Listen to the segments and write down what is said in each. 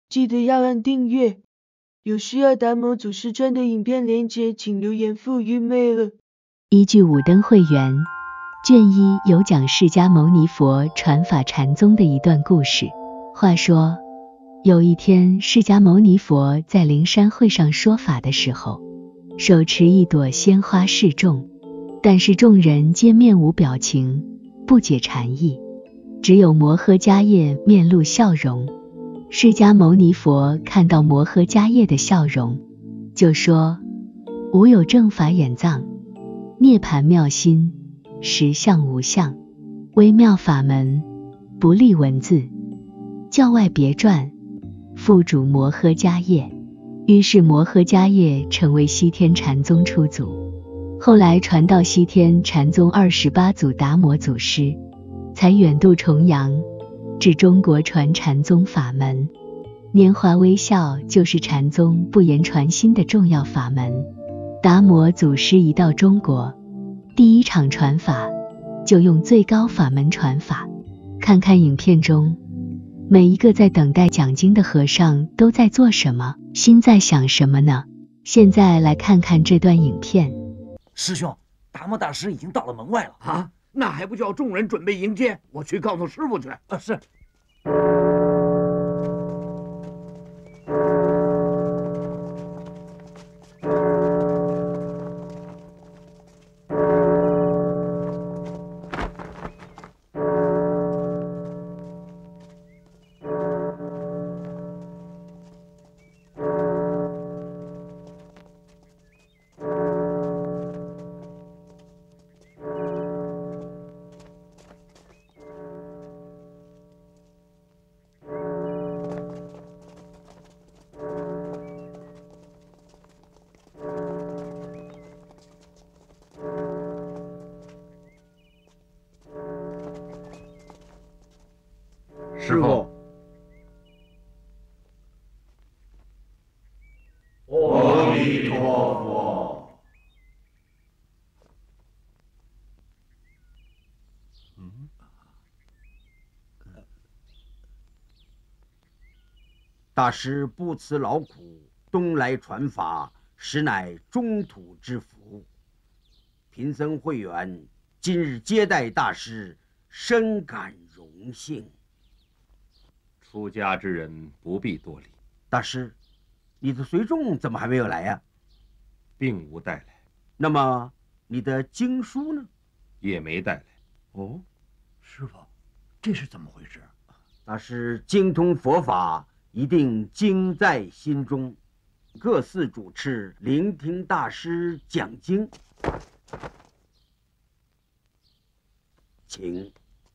记得要按订阅。有需要达摩祖师传的影片连结，请留言附与妹了。 依据五灯会员卷1有讲释迦牟尼佛传法禅宗的一段故事。话说，有一天，释迦牟尼佛在灵山会上说法的时候，手持一朵鲜花示众，但是众人皆面无表情，不解禅意，只有摩诃迦叶面露笑容。释迦牟尼佛看到摩诃迦叶的笑容，就说：无有正法眼藏，涅槃妙心，实相无相，微妙法门，不立文字，教外别传，付嘱摩诃迦叶。于是摩诃迦叶成为西天禅宗初祖。后来传到西天禅宗28祖达摩祖师，才远渡重洋，至中国传禅宗法门。拈花微笑就是禅宗不言传心的重要法门。达摩祖师一到中国，第一场传法就用最高法门传法。看看影片中每一个在等待讲经的和尚都在做什么，心在想什么呢？现在来看看这段影片。 师兄，达摩大师已经到了门外了啊！那还不叫众人准备迎接？我去告诉师傅去。 是。 师傅，阿弥陀佛。 大师不辞劳苦，东来传法，实乃中土之福。贫僧慧远今日接待大师，深感荣幸。 出家之人不必多礼。 大师，你的随众怎么还没有来呀？ 并无带来。 那么你的经书呢？ 也没带来。 哦， 师傅，这是怎么回事？ 大师精通佛法，一定经在心中。各寺主持聆听大师讲经，请。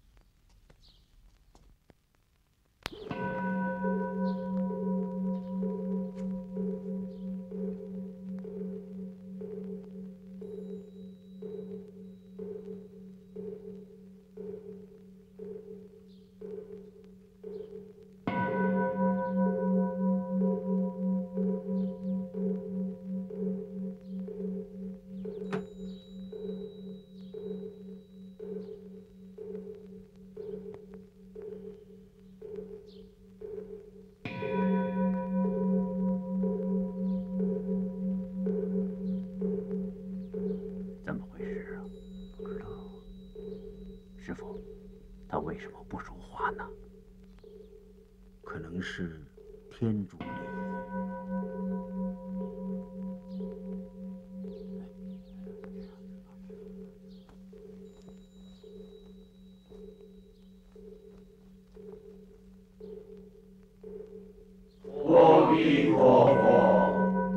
他为什么不说话呢？可能是天主令。 阿弥陀佛。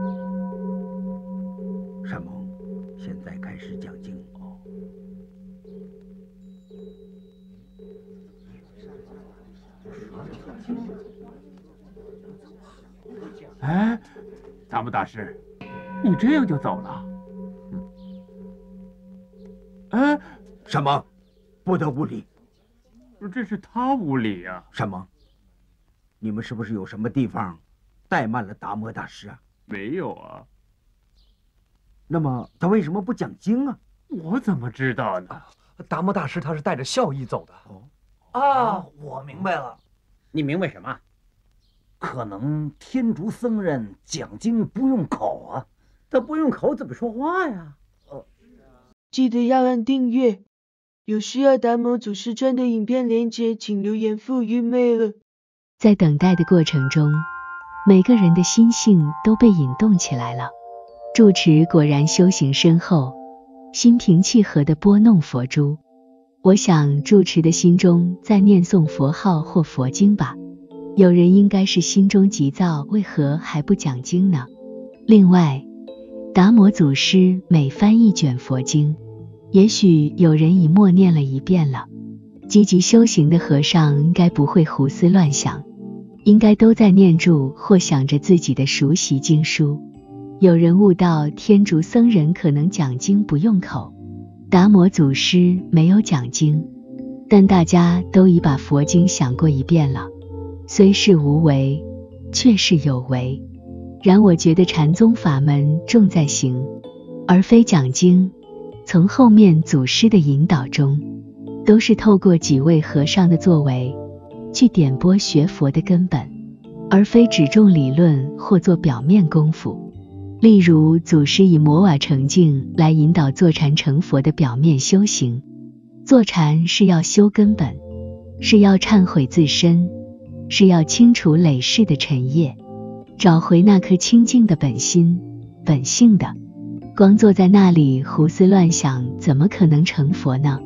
善蒙，现在开始讲经。 哎，达摩大师，你这样就走了？哎， 什么？不得无礼！ 这是他无礼呀！ 什么？你们是不是有什么地方怠慢了达摩大师啊？ 没有啊。 那么他为什么不讲经啊？ 我怎么知道呢？ 达摩大师他是带着笑意走的。 哦， 啊，我明白了。 你明白什么？ 可能天竺僧人讲经不用口啊。 他不用口怎么说话呀？ 记得要按订阅，有需要达摩祖师传的影片连结，请留言附于妹了。 在等待的过程中，每个人的心性都被引动起来了。住持果然修行深厚，心平气和地拨弄佛珠。我想住持的心中在念诵佛号或佛经吧。有人应该是心中急躁，为何还不讲经呢？另外，达摩祖师每翻一卷佛经，也许有人已默念了一遍了。积极修行的和尚应该不会胡思乱想，应该都在念住或想着自己的熟悉经书。有人悟到天竺僧人可能讲经不用口，达摩祖师没有讲经，但大家都已把佛经想过一遍了。虽是无为，却是有为。然我觉得禅宗法门重在行，而非讲经。从后面祖师的引导中，都是透过几位和尚的作为，去点拨学佛的根本，而非只重理论或做表面功夫。例如祖师以摩瓦成境来引导坐禅成佛的表面修行。坐禅是要修根本，是要忏悔自身，是要清除累世的尘业，找回那颗清净的本心、本性的。光坐在那里胡思乱想，怎么可能成佛呢？